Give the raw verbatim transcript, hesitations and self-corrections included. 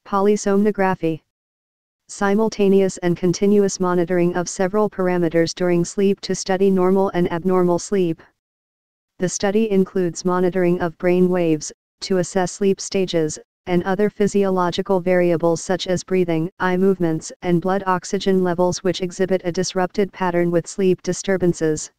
Polysomnography. Simultaneous and continuous monitoring of several parameters during sleep to study normal and abnormal sleep. The study includes monitoring of brain waves, to assess sleep stages, and other physiological variables such as breathing, eye movements, and blood oxygen levels which exhibit a disrupted pattern with sleep disturbances.